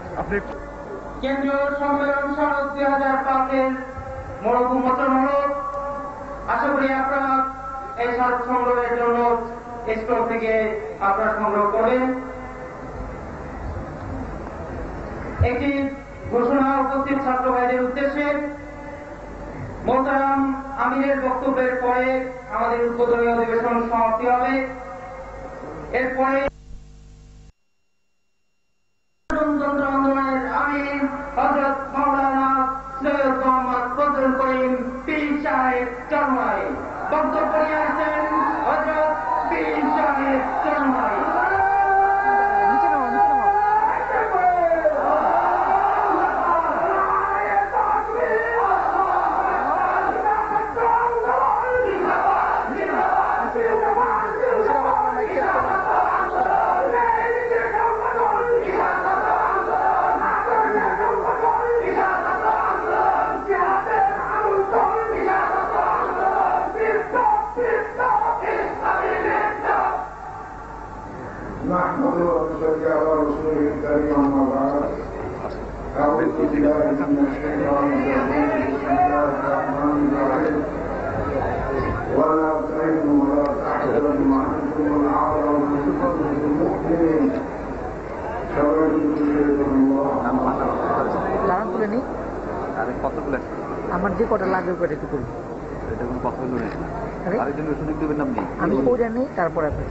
আপনি কেন্দ্রীয় সম্মেলন সনদ 2005-এর মোড়ক উন্মোচন হল। আশা করি আপনারা এই স্মারক সংগ্রহের জন্য স্টল থেকে আপনারা সংগ্রহ করবেন। একটি ঘোষণা উপস্থিত ছাত্র ভাইদের উদ্দেশ্যে। মোহতারাম আমিরের বক্তব্যের পরে আমাদের উদ্বোধনী অধিবেশন সমাপ্তি হবে। এরপরে গণতন্ত্র আন্দোলনের আমির হযরত মাওলানা সৈয়দ মোহাম্মদ ফজলুল করিম পীর সাহেব চরমাই বক্তব্য নিয়ে আসছেন। হযরত পীর সাহেব চরমাই। نحمده ونصلي على رسوله الكريم أما بعد أعوذ بالله من الشيطان الرجيم بسم الله الرحمن الرحيم ولا تهنوا ولا تحزنوا وأنتم الأعلون إن كنتم مؤمنين আমার যে কটা লাগবে ওটা একটু করবো। আমি ওটা নেই, তারপরে আপনি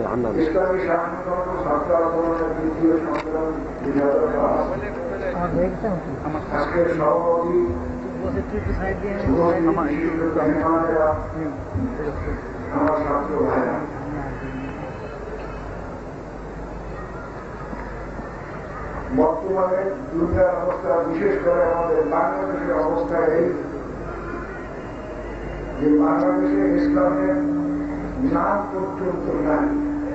আমার হয়ে গেছে। বর্তমানে দুনিয়ার অবস্থা, বিশেষ করে আমাদের বাংলাদেশের অবস্থা এই যে বাংলাদেশে ইসলামের নাম পর্যন্ত নাই।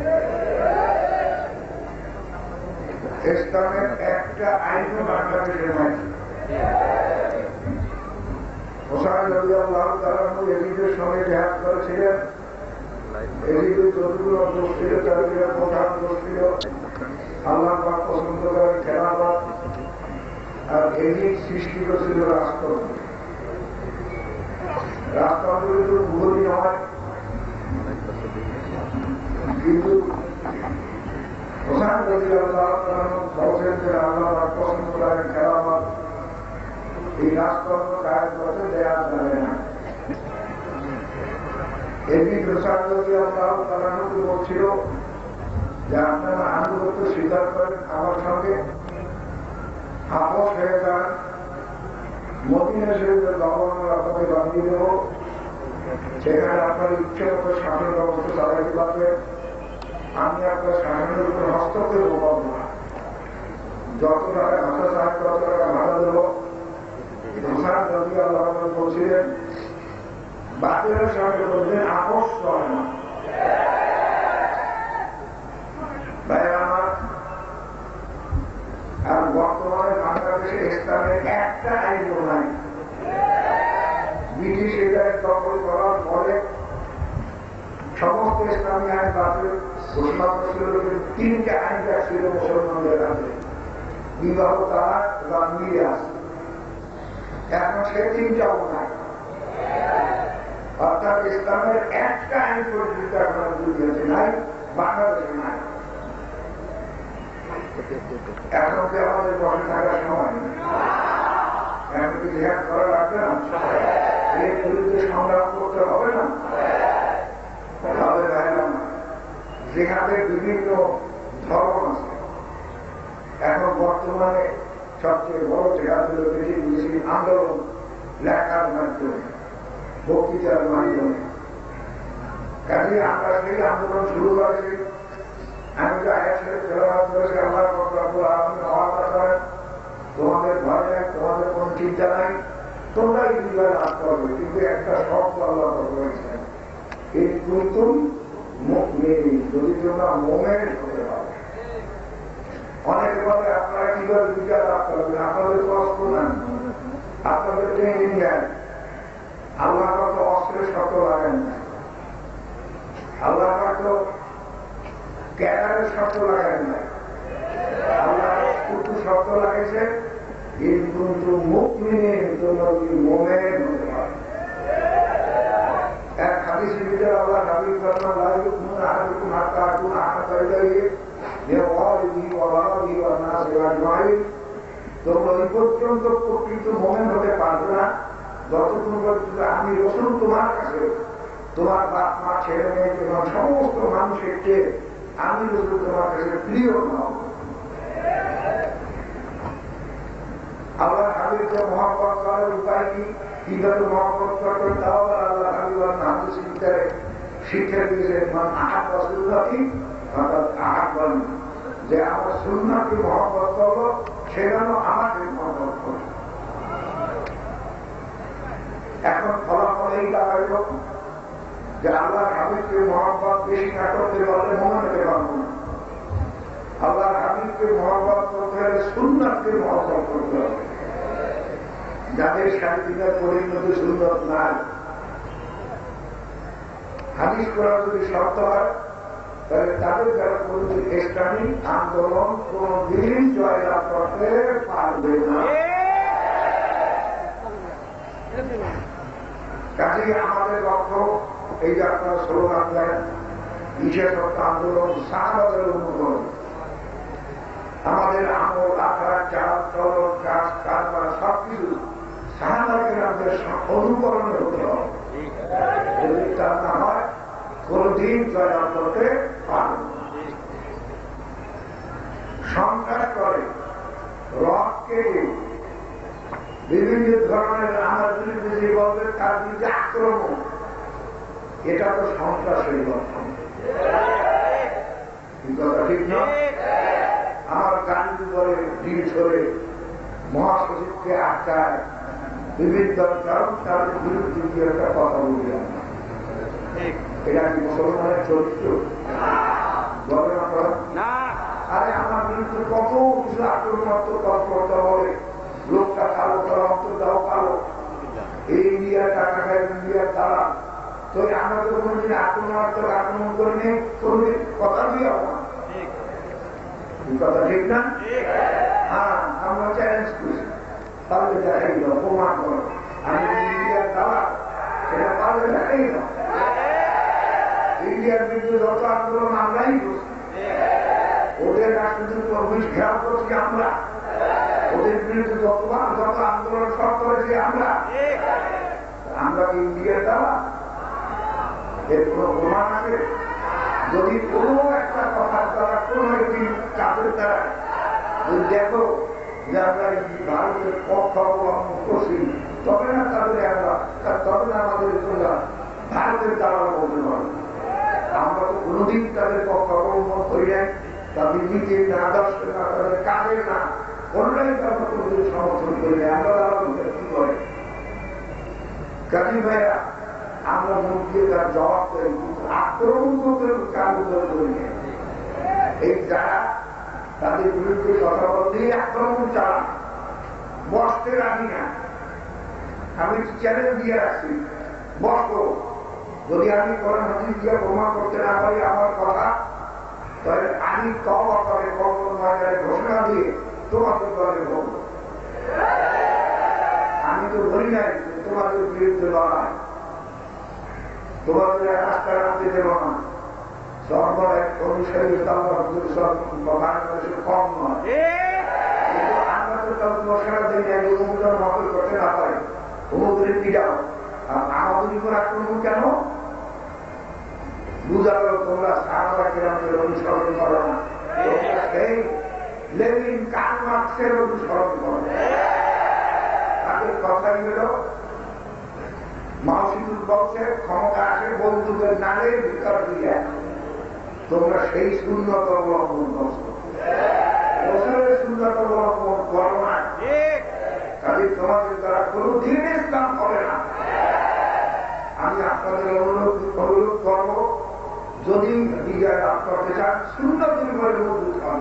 ইসলামের একটা আইনও বাংলাদেশে নাই। হোসাইন রাদিয়াল্লাহু তাআলা এজিদের সঙ্গে জিহাদ করেছিলেন। এজিদের যতগুলো দোষ ছিল তার প্রধান দোষ ছিল আল্লাহ পাক পছন্দ করেন খেলাফত, আর এজিদ সৃষ্টি করেছিল রাষ্ট্রপতি। রাষ্ট্রপতি তো ভুলই হয়, কিন্তু হোসাইন রাদিয়াল্লাহু তাআলা বলছেন যে আল্লাহ পাক পছন্দ করেন খেলাফত, এই রাষ্ট্রপতি কাজ করতে দেয়া যাবে না। এজিদ হোসাইন রাদিয়াল্লাহু তাআলা বলছিল যে আপনারা আনুগত্য স্বীকার করেন, আমার সঙ্গে আপোষ হয়ে যান, মদিনা শরীফের গভর্নর আপনাকে বানিয়ে দেব, সেখানে আপনার ইচ্ছে মতো শাসন ব্যবস্থা চালাইতে পারবেন, আমি আপনার শাসনের উপর হস্তক্ষেপ করব না, যত টাকা ভাষা চায় তত টাকা ভাড়া দেব। হোসাইন রাদিয়াল্লাহু তাআলা বলছিলেন বাতিলের সঙ্গে বলছেন আপোষ করে না। আর বর্তমানে বাংলাদেশে ইসলামের একটা আইনও নাই। ব্রিটিশ এটাকে দখল করার পরে সমস্ত ইসলামী আইন বাতিল ঘোষণা করেছিল। তিনটে আইন ছিল মুসলমানদের কাছে, বিবাহ, তালাক বা মিরাস। এখন সে তিনটাও নাই। অর্থাৎ ইসলামের একটা আইন পর্যন্ত এখন দুনিয়াতে নাই, বাংলাদেশে নাই। এখন কি আমাদের বসে থাকার সময়? এখন কি জিহাদ করা লাগবে না? এর বিরুদ্ধে সংগ্রাম করতে হবে না? তাহলে ভাইরাম জিহাদের বিভিন্ন ধরন আছে। এখন বর্তমানে সবচেয়ে বড় জিহাদ হল বেশি আন্দোলন, লেখার মাধ্যমে, বক্তৃতার মাধ্যমে। কাজে আমরা সেই আন্দোলন শুরু করেছি। আমি তো তোমাদের ভয় নেই, তোমাদের কোন চিন্তা নাই, তোমরাই বিজয় লাভ করবে। কিন্তু একটা শব্দ আল্লাহ করেছেন, এই নতুন যদি তোমরা মোমেন হতে পারো। অনেকে বলে আপনারা কিভাবে বিজয় লাভ করবেন, আপনাদের তো অস্ত্র নেন, আপনাদের ট্রেনিং নেন। আল্লাহ তো অস্ত্রের শর্ত লাগেন না, আল্লাহ তো ক্যাডারের শর্ত লাগান না, আল্লাহ কুটু শর্ত শর্ত লাগেছে কিন্তু মুমিনের জন্য মোমেন হতে হয়। এক হাদিসের ভিতরে আল্লাহ নবী সাল্লাল্লাহু আলাইহি ওয়াসাল্লাম হাত্তা আকুনা আহাদা ইলাইহি মিন ওয়ালিদিহি ওয়া ওয়ালিদিহি ওয়ান নাসি আজমাইন, তোমরা এই পর্যন্ত প্রকৃত মোমেন হতে পারবে না যতক্ষণ পর্যন্ত আমি রাসূল তোমার কাছে, তোমার বাপ মা ছেলে মেয়ে তোমার সমস্ত মানুষের চেয়ে আমি রাসূল তোমার কাছে প্রিয় নও। আল্লাহ হাবিবকে মহব্বত করার উপায় কি, কিভাবে মহব্বত করবেন তাও আল্লাহ হাবিব হাদিসের ভিতরে শিক্ষা দিয়েছেন। মান আহাব্বা সুন্নতি ফাকাদ আহাব্বানি, যে আমার সুন্নাতকে মহব্বত করবো সে যেন আমাকে মহব্বত করবে। এখন ফলাফল এই দাঁড়াইল যে আল্লাহ হাবিবকে মহব্বত বেশি না করতে পারলে মোমেন হতে পারবো না। আল্লাহ হাবিবকে মহব্বত করতে হলে সুন্নাতকে মহব্বত করতে হবে। যাদের শান্তিদার পরিণতি সুন্নত নাই, হাদিস করা যদি শর্ত হয় তাহলে তাদের দ্বারা কোনদিন ইসলামী আন্দোলন কোনদিন জয়লাভ করতে পারবে না। কাজেই আমাদের লক্ষ্য এই যে আপনারা স্লোগান দেন কিসের আন্দোলন, সাহাবাদের অনুকরণ, আমাদের আমল আখড়া চাল চলন কাজ কারবার সবকিছু সাহাবাদের অনুকরণে হতে হবে। যদি তা না হয় কোনদিন জয়লাভ করতে পারবে না। সন্ত্রাস করে, রথ কেটে বিভিন্ন ধরনের আমার বিরুদ্ধে যে বলবে তার বিরুদ্ধে আক্রমণ, এটা তো সন্ত্রাসের লক্ষণ। ঠিক না? আমার গান্ধী বলে ঢিল ছড়ে মহাসচিবকে আটকায় বিভিন্ন কারণ তাদের বিরুদ্ধে দিয়ে একটা কথা বলি আমরা, এটা কি মুসলমানের চরিত্র? বলে না। আরে আমার বিরুদ্ধে কত কিছু আক্রমণাত্মক তৎপরতা বলে, লোকটা কালো তারা অন্তর্দাও কালো, এই ইন্ডিয়ার টাকা খায় ইন্ডিয়ার তারা, তো আমরা তো কোনদিন আক্রমণাত্মক আক্রমণ করে নেই, কোনদিন কথা দিয়ে না। কথা ঠিক না? হ্যাঁ, আমরা চ্যালেঞ্জ করছি, তাহলে দেখাই দাও, প্রমাণ করো আমি ইন্ডিয়ার দাওয়া, সেটা পারলে দেখাই দাও। ইন্ডিয়ার বিরুদ্ধে যত আন্দোলন আমরাই করছি, ওদের রাষ্ট্রদূত অফিস ঘেরাও করছি আমরা, ওদের বিরুদ্ধে যত আন্দোলন সব করেছি আমরা। আমরা কি ইন্ডিয়ার দাওয়া? এর কোন প্রমাণ আছে? যদি কোনো একটা কথার দ্বারা কোন একটি কাজের দ্বারা যদি দেখো যে আমরা ভারতের পক্ষ অবলম্বন করছি, তবে না তাদের তবে না আমাদের ভারতের দ্বারা বলতে পারবে। আমরা তো কোনোদিন তাদের পক্ষ অবলম্বন করি নাই, তাদের নীতির না, আদর্শের না, তাদের কাজের না, কোনটাই আমরা কোনোদিন সমর্থন করি নাই। আমরা তারা কি করে কাজী ভাইয়া, আমরা মুখ দিয়ে তার জবাব করি, কিন্তু আক্রমণ করতে কাজ করি না। এই যারা তাদের বিরুদ্ধে কথা বলতে আক্রমণ চালান, বসতে রাখি না। আমি চ্যালেঞ্জ দিয়ে রাখছি, বসো, যদি আমি কোরআন হাদিস দিয়ে প্রমাণ করতে না পারি আমার কথা, তাহলে আমি তওবা করে ঘোষণা দিয়ে তোমাদের দলে বলব। আমি তো বলি নাই তোমাদের বিরুদ্ধে লড়াই, তোমাদের রাস্তা রাখতে দেব না। সর্বর এক অনুসারী বাংলাদেশের কম নয়, কিন্তু আমরা তো তাদের ঘোষণা দিই না, অনুমোদন মতো করতে না পারি, অনুমোদন দিটাও। আর আমাদের উপর আক্রমণ কেন? বুঝা গেল তোমরা সাহাবা কেরামদের অনুসরণ করো না, তোমরা সেই লেনিন কার্ল মার্কসের অনুসরণ করো। তাদের কথাই হল মাউসিদুল বংশের ক্ষমতা আসে বন্ধুদের নাড়ে ভিতর দিয়ে, তোমরা সেই শূন্যত অবলম্বন করছো, বছরের শূন্যত অবলম্বন করো না। কাজে তোমাদের দ্বারা কোনো দিন ইসলাম হবে না। আমি আপনাদের অনুরোধ করব, যদি বিজয় লাভ করতে চান শূন্যতির ঘরে মজুদ হন।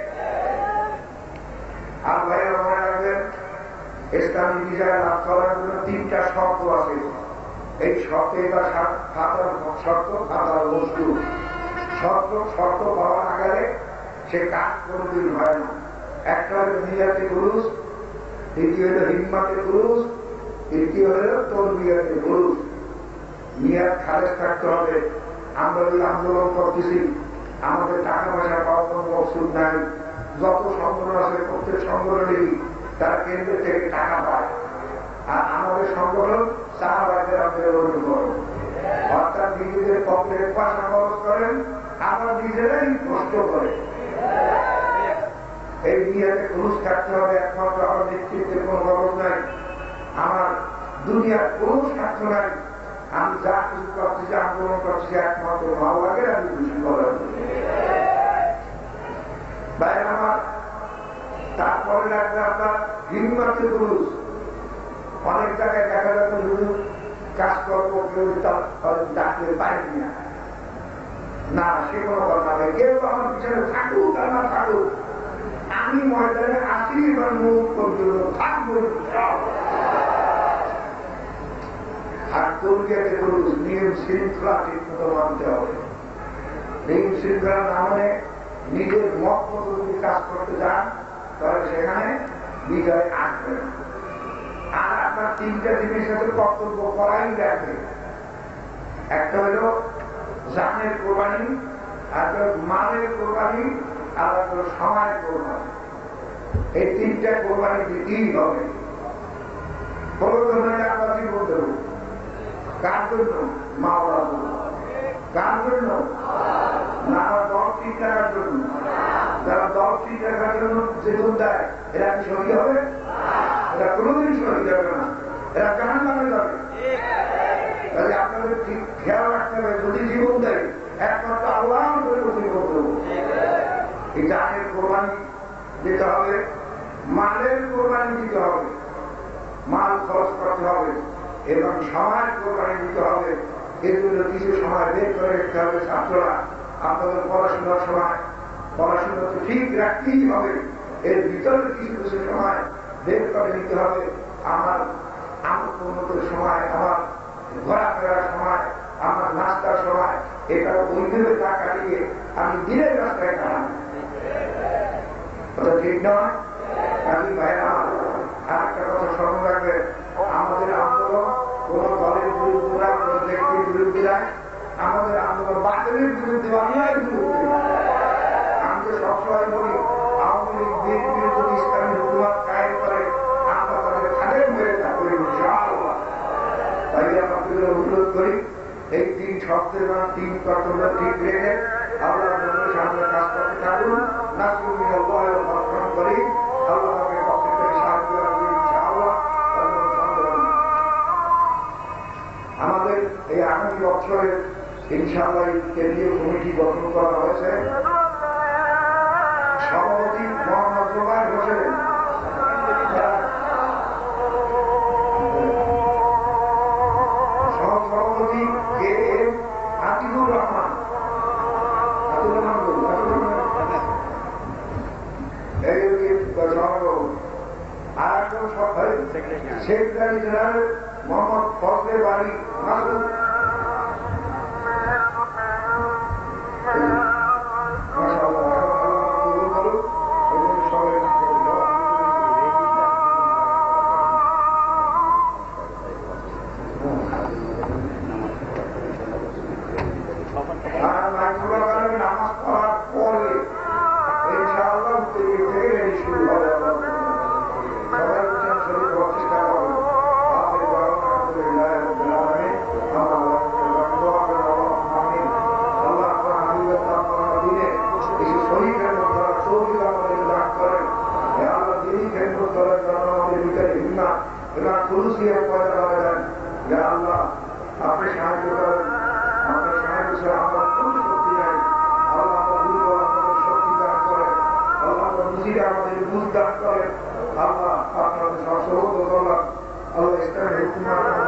আর ভাইয়েরা মনে রাখবেন, ইসলামী বিজয় লাভ করার জন্য 3টা শর্ত আছে। এই শর্তে বা খাতার বস্তু শর্ত পাওয়া না গেলে সে কাজ কোনদিন হয় না। একটা হলো নিয়াতে গুরুস, দ্বিতীয় হলো হিম্মাতে গুরুস, তৃতীয় হলো তরবিয়াতে গুরুস। নিয়াত খালেজ থাকতে হবে। আমরা ওই আন্দোলন করতেছি, আমাদের টাকা পয়সা পাওয়ার কোনো ওষুধ নাই। যত সংগঠন আছে প্রত্যেক সংগঠনেরই তারা কেন্দ্র থেকে টাকা পায়, আর আমাদের সংগঠন সাহাবাদের আন্দোলন করে, অর্থাৎ নিজেদের পকেটে পয়সা খরচ করেন, আমরা নিজেরাই কষ্ট করে। এই নিয়াতে ঘুষ কাটতে হবে। একমাত্র আমার নেতৃত্বের কোন খবর নাই, আমার দুনিয়ার কোন স্বার্থ নাই। আমি যা কিছু করতেছি, আন্দোলন করছি একমাত্র ভালো লাগে, আমি খুশি করার বাইরে আমার। তারপরে লাগবে আপনার হিম্মাতে পুরুষ। অনেক জায়গায় দেখা যাবে শুধু কাজ করবো, কেউ ডাকলে পাইনি না, সে কোনো কথা নেই। কেউ আমার পিছনে থাকুক আর না থাকুক, আমি ময়দানে আসি বা মুখ পর্যন্ত থাকবো। আর তরবিয়াতে পুরুষ নিয়ম শৃঙ্খলা ঠিক মতো মানতে হবে। নিয়ম শৃঙ্খলা না মানে নিজের মত মতো যদি কাজ করতে যান, তাহলে সেখানে বিজয় আসবে না। আর আপনার তিনটা জিনিসের সাথে কর্তব্য করাই লাগবে। একটা হলো জানের কোরবানি, আর মালের কোরবানি, আর হলো সময়ের কোরবানি। এই তিনটা কোরবানি দিতেই হবে। প্রয়োজনে আমরা জীবন দেব। কার জন্য? মা বাবার জন্য। কার জন্য? না দল ঠিক রাখার জন্য। যারা দল ঠিক রাখার জন্য জীবন দেয়, এরা কি শহীদ হবে? এরা কোনোদিন শহীদ হবে না, এরা জাহান্নামে যাবে। তাহলে আপনাদের ঠিক খেয়াল রাখতে হবে, যদি জীবন দেয় একমাত্র আল্লাহ জীবন দেব। এই জানের কোরবানি দিতে হবে, মালের কোরবানি দিতে হবে, মাল খরচ করতে হবে, এবং সময়ের কোরবানি দিতে হবে। এর জন্য কিছু সময় বের করে রাখতে হবে। ছাত্ররা আপনাদের পড়াশোনার সময় পড়াশোনা তো ঠিক রাখতেই হবে, এর ভিতরে কিছু কিছু সময় বের করে নিতে হবে। আমার আমোদ সময়, আমার ঘোরাফেরার সময়, আমার নাস্তার সময়, এটা ওইভাবে না কাটিয়ে আমি দিনের রাস্তায় কাটান, ওটা ঠিক নয়। আমি ভাইরা আর একটা কথা স্মরণ রাখবে, আমাদের আন্দোলন কোন দলের বিরুদ্ধে নয়, কোন ব্যক্তির বিরুদ্ধে নয়, আমাদের আন্দোলন বাতিলের বিরুদ্ধে, অন্যায়ের বিরুদ্ধে। আমি তো সবসময় বলি, আওয়ামী লীগ বিএনপির যদি ইসলামী হুকুমত কায়েম করে, আমরা তাদের খালের মেরে তা করি ইনশাআল্লাহ। তাই আপনাদের অনুরোধ করি, এই তিন শব্দের বা তিন কর্তব্য ঠিক রেখে আল্লাহর জন্য সামনে কাজ করতে থাকুন। নাসরুল আল্লাহ সমর্থন করি, আল্লাহ আমাকে পক্ষ থেকে সাহায্য করবে ইনশাআল্লাহ। আমাদের এই আগামী বছরের ইনশাআল্লাহ কেন্দ্রীয় কমিটি গঠন করা হয়েছে। সভাপতি মোহাম্মদ জোবায়ের হোসেন, সহসভাপতি কে এম আতিকুর রহমান, আর একজন সেক্রেটারি জেনারেল মোহাম্মদ ফজলে বাড়ি মাসুদ। নামাজ পড়ার পরে ইনশাআল্লাহ শুরু হবে। সবাই শরীর চেষ্টা করবেন। শরীরের মধ্যে চৌকির আমাদের দান করেন। আল্লাহ যিনি কেন্দ্র করার জন্য আমাদের ভিতরে হিম্মা এবং পুরুষিয়া পয়দা করে দেন। আল্লাহ আপনি সাহায্য করেন, আপনার সাহায্য ছাড়া আমার কোনো শক্তি নাই। আল্লাহ আমরা দুর্বল, আমাদের শক্তি দান করেন। আল্লাহ আমরা বুঝিয়ে আমাদের বুঝ দান করেন। আল্লাহ আপনাদের সহযোগিতা করলাম। আল্লাহ ইসলামের হুকুম